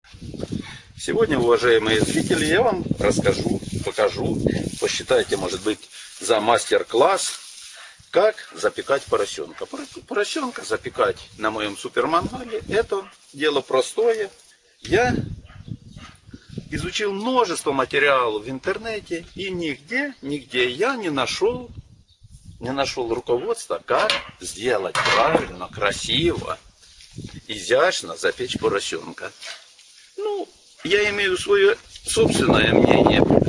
Сегодня, уважаемые зрители, я вам расскажу, покажу, посчитайте, может быть, за мастер-класс, как запекать поросенка. Поросенка запекать на моем супермангале – это дело простое. Я изучил множество материалов в интернете и нигде я не нашел руководства, как сделать правильно, красиво, изящно запечь поросенка. Ну, я имею свое собственное мнение по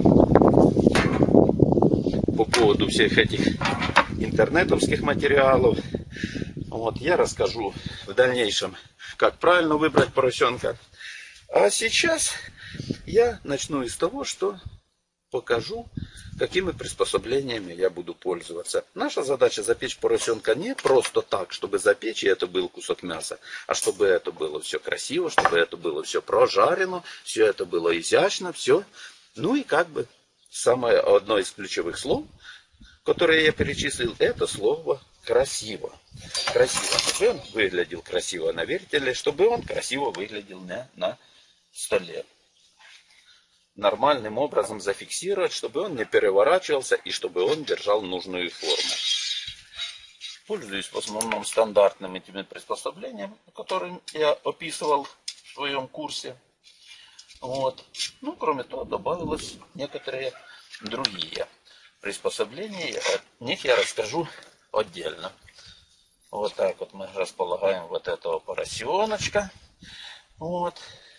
поводу всех этих интернетовских материалов. Вот, я расскажу в дальнейшем, как правильно выбрать поросенка. А сейчас я начну из того, что покажу, какими приспособлениями я буду пользоваться. Наша задача запечь поросенка не просто так, чтобы запечь, и это был кусок мяса, а чтобы это было все красиво, чтобы это было все прожарено, все это было изящно, все. Ну и как бы самое одно из ключевых слов, которое я перечислил, это слово красиво. Красиво. Чтобы он выглядел красиво на вертеле, чтобы он красиво выглядел на столе. Нормальным образом зафиксировать, чтобы он не переворачивался и чтобы он держал нужную форму. Пользуюсь в основном стандартными этими приспособлениями, которые я описывал в своем курсе. Вот. Ну, кроме того, добавилось некоторые другие приспособления. О них я расскажу отдельно. Вот так вот мы располагаем вот этого поросеночка. Вот.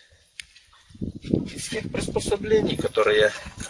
Из тех приспособлений, которые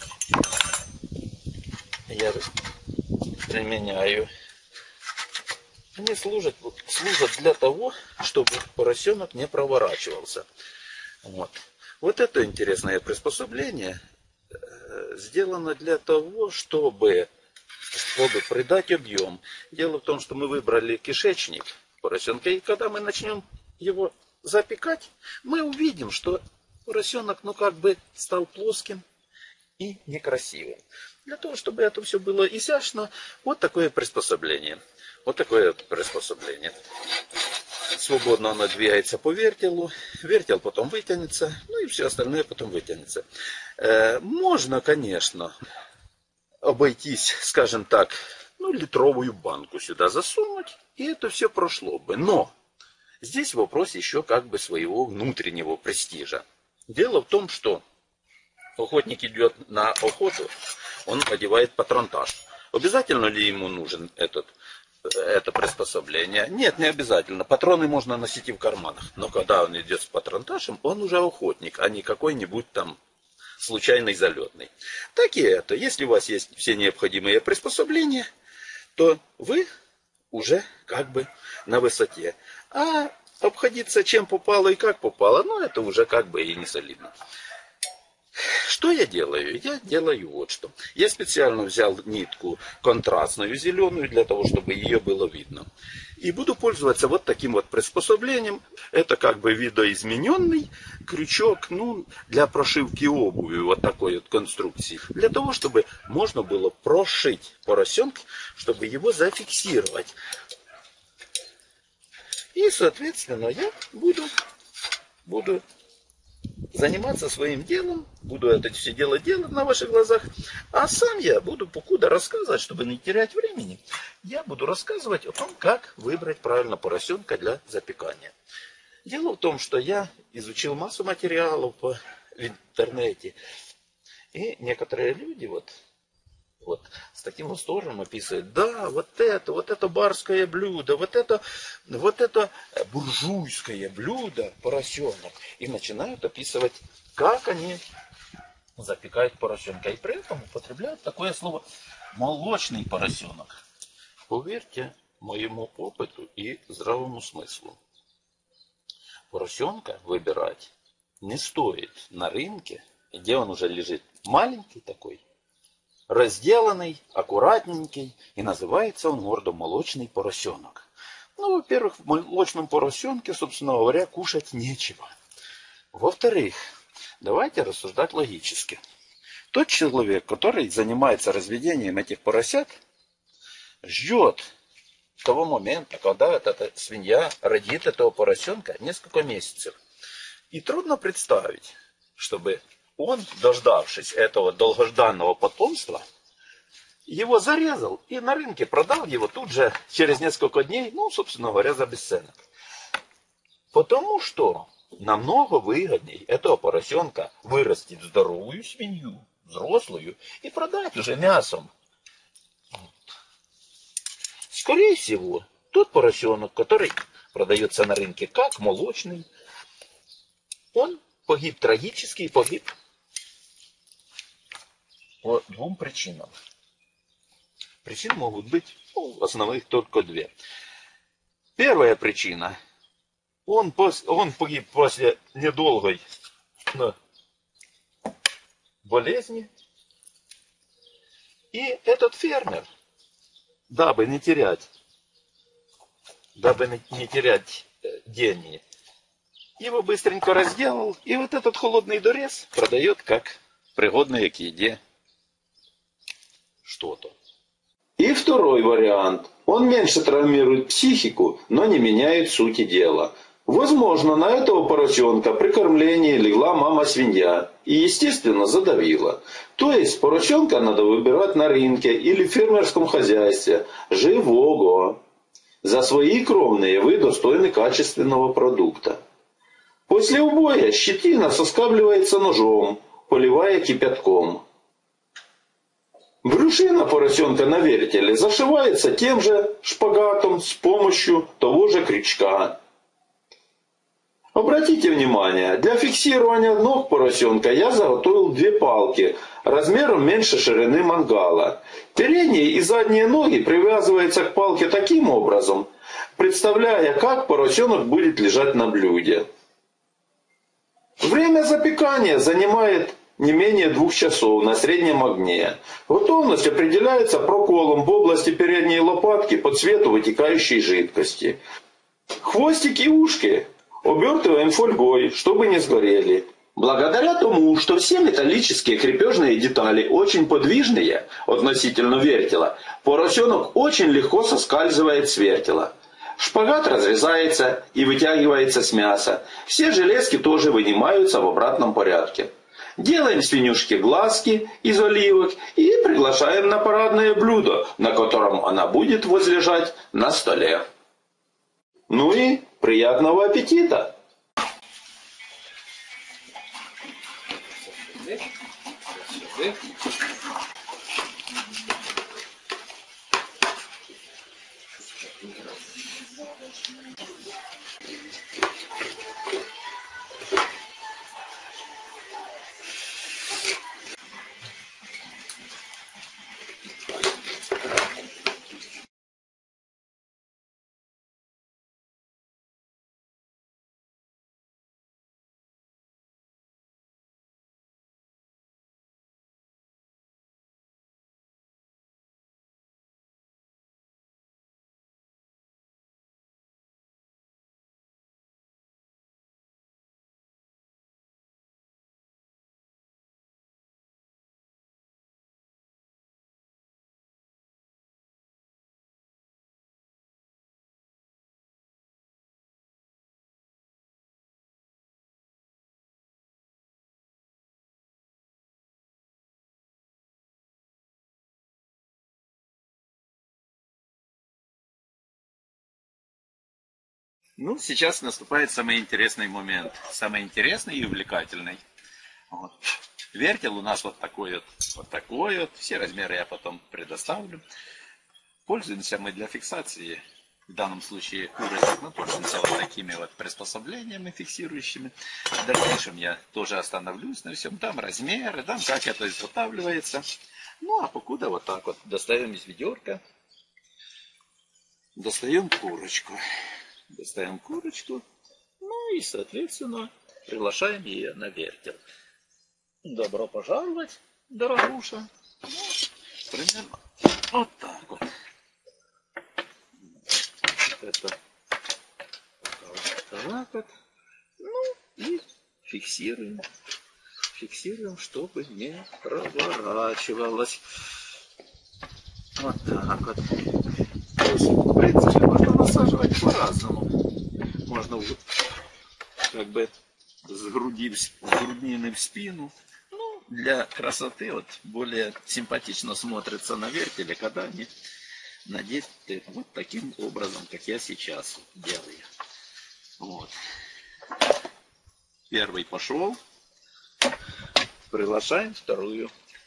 я применяю, они служат для того, чтобы поросенок не проворачивался. Вот это интересное приспособление сделано для того, чтобы придать объем. Дело в том, что мы выбрали кишечник поросенка, и когда мы начнем его запекать, мы увидим, что поросенок, как бы стал плоским и некрасивым. Для того, чтобы это все было изящно, вот такое приспособление. Вот такое приспособление. Свободно оно двигается по вертелу. Вертел потом вытянется, ну и все остальное потом вытянется. Можно, конечно, обойтись, скажем так, литровую банку сюда засунуть, и это все прошло бы. Но здесь вопрос еще как бы своего внутреннего престижа. Дело в том, что охотник идет на охоту, он одевает патронтаж. Обязательно ли ему нужен это приспособление? Нет, не обязательно. Патроны можно носить и в карманах. Но когда он идет с патронтажем, он уже охотник, а не какой-нибудь там случайный залетный. Так и это. Если у вас есть все необходимые приспособления, то вы уже как бы на высоте. А обходиться чем попало и как попало, это уже как бы и не солидно. Что я делаю? Я делаю вот что. Я специально взял нитку контрастную зеленую, для того, чтобы ее было видно. И буду пользоваться вот таким вот приспособлением. Это как бы видоизмененный крючок, для прошивки обуви, вот такой вот конструкции. Для того, чтобы можно было прошить поросенка, чтобы его зафиксировать. И, соответственно, я буду заниматься своим делом, буду это все делать на ваших глазах, а сам я буду покуда рассказывать, чтобы не терять времени, я буду рассказывать о том, как выбрать правильно поросенка для запекания. Дело в том, что я изучил массу материалов в интернете, и некоторые люди вот с таким восторгом описывают: да, вот это барское блюдо, вот это буржуйское блюдо, поросенок. И начинают описывать, как они запекают поросенка. И при этом употребляют такое слово молочный поросенок. Поверьте моему опыту и здравому смыслу. Поросенка выбирать не стоит на рынке, где он уже лежит маленький такой, разделанный, аккуратненький, и называется он гордо молочный поросенок. Во-первых, в молочном поросенке, собственно говоря, кушать нечего. Во-вторых, давайте рассуждать логически. Тот человек, который занимается разведением этих поросят, ждет того момента, когда эта свинья родит этого поросенка несколько месяцев. И трудно представить, чтобы он, дождавшись этого долгожданного потомства, его зарезал и на рынке продал его тут же через несколько дней, ну, собственно говоря, за бесценок. Потому что намного выгодней этого поросенка вырастить здоровую свинью, взрослую, и продать уже мясом. Скорее всего, тот поросенок, который продается на рынке как молочный, он погиб трагически, погиб по двум причинам. Причин могут быть, основных только две. Первая причина. Он погиб после недолгой болезни. И этот фермер, дабы не терять деньги, его быстренько разделал. И вот этот холодный дорез продает как пригодное к еде что-то. И второй вариант. Он меньше травмирует психику, но не меняет сути дела. Возможно, на этого поросенка при кормлении легла мама-свинья и, естественно, задавила. То есть поросенка надо выбирать на рынке или в фермерском хозяйстве живого. За свои кровные вы достойны качественного продукта. После убоя щетина соскабливается ножом, поливая кипятком. Брюшина поросенка на вертеле зашивается тем же шпагатом с помощью того же крючка. Обратите внимание, для фиксирования ног поросенка я заготовил две палки размером меньше ширины мангала. Передние и задние ноги привязываются к палке таким образом, представляя, как поросенок будет лежать на блюде. Время запекания занимает не менее 2 часов на среднем огне. Готовность определяется проколом в области передней лопатки по цвету вытекающей жидкости. Хвостик и ушки обертываем фольгой, чтобы не сгорели. Благодаря тому, что все металлические крепежные детали очень подвижные относительно вертела, поросенок очень легко соскальзывает с вертела. Шпагат разрезается и вытягивается с мяса. Все железки тоже вынимаются в обратном порядке. Делаем свинюшке глазки из оливок и приглашаем на парадное блюдо, на котором она будет возлежать на столе. Ну и приятного аппетита! Ну, сейчас наступает самый интересный момент. Самый интересный и увлекательный. Вот. Вертел у нас вот такой вот, вот такой вот. Все размеры я потом предоставлю. Пользуемся мы для фиксации, в данном случае курочек, мы пользуемся вот такими вот приспособлениями фиксирующими. В дальнейшем я тоже остановлюсь на всем. Там размеры, там как это изготавливается. Ну, а покуда вот так вот достаем из ведерка. Достаем курочку. Достаем курочку, ну и, соответственно, приглашаем ее на вертел. Добро пожаловать, дорогуша. Ну, примерно вот так вот. Это так вот. Ну и фиксируем. Фиксируем, чтобы не проворачивалось. Вот так вот. В принципе, можно насаживать по-разному. Можно как бы с груднины в спину. Ну, для красоты вот более симпатично смотрится на вертеле, когда они надеты вот таким образом, как я сейчас делаю. Вот. Первый пошел. Приглашаем вторую.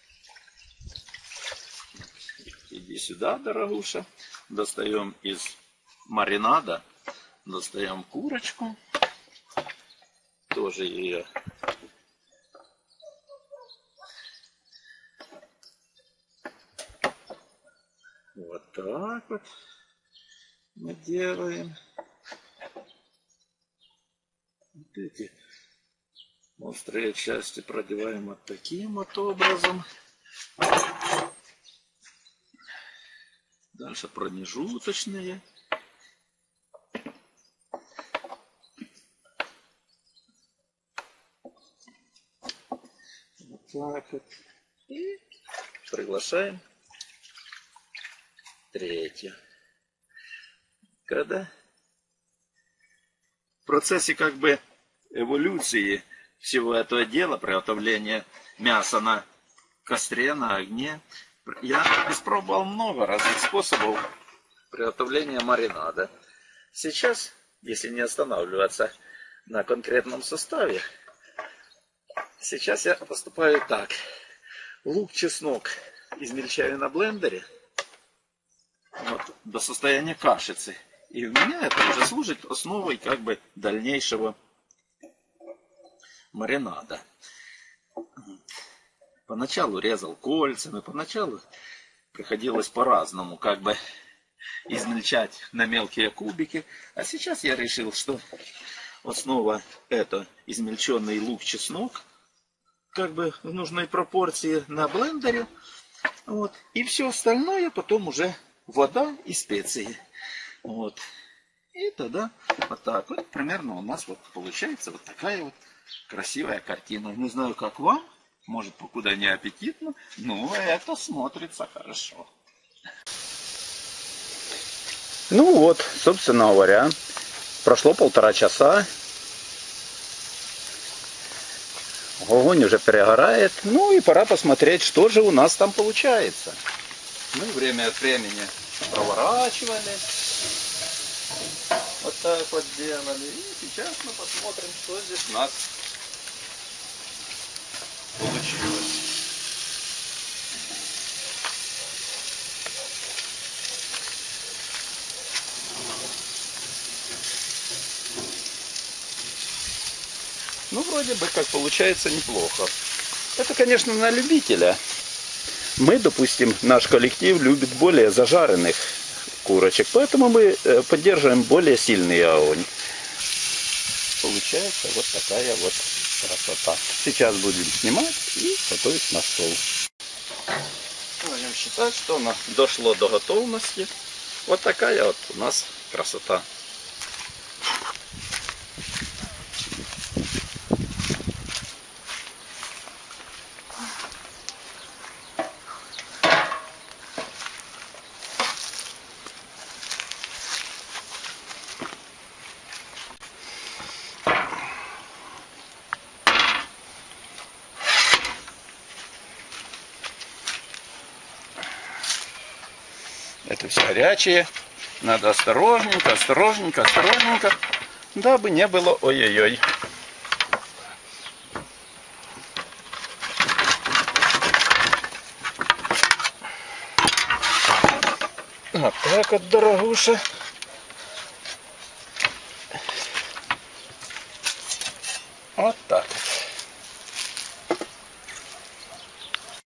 Иди сюда, дорогуша. Достаем из маринада. Достаем курочку. Тоже ее вот так вот мы делаем. Вот эти острые части продеваем вот таким вот образом. Дальше промежуточные. Вот так вот. И приглашаем третью. Когда в процессе как бы эволюции всего этого дела, приготовления мяса на костре, на огне, я испробовал много разных способов приготовления маринада. Сейчас, если не останавливаться на конкретном составе, сейчас я поступаю так. Лук, чеснок измельчаю на блендере вот, до состояния кашицы. И у меня это уже служит основой как бы дальнейшего маринада. Поначалу резал кольцами, поначалу приходилось по-разному как бы измельчать на мелкие кубики. А сейчас я решил, что основа это измельченный лук-чеснок, как бы в нужной пропорции на блендере. Вот. И все остальное потом уже вода и специи. Вот. И тогда вот так вот примерно у нас вот получается вот такая вот красивая картина. Не знаю, как вам. Может, покуда не аппетитно, но это смотрится хорошо. Ну вот, собственно говоря, прошло 1,5 часа. Огонь уже перегорает. Ну и пора посмотреть, что же у нас там получается. Мы время от времени проворачивали. Вот так вот делали. И сейчас мы посмотрим, что здесь у нас получилось. Ну, вроде бы как получается неплохо. Это, конечно, на любителя. Мы, допустим, наш коллектив любит более зажаренных курочек, поэтому мы поддерживаем более сильный огонь. Получается вот такая вот красота. Сейчас будем снимать и готовить на стол. Будем считать, что оно дошло до готовности. Вот такая вот у нас красота. Это все горячее. Надо осторожненько, осторожненько, осторожненько, дабы не было ой-ой-ой. Вот так вот, дорогуша.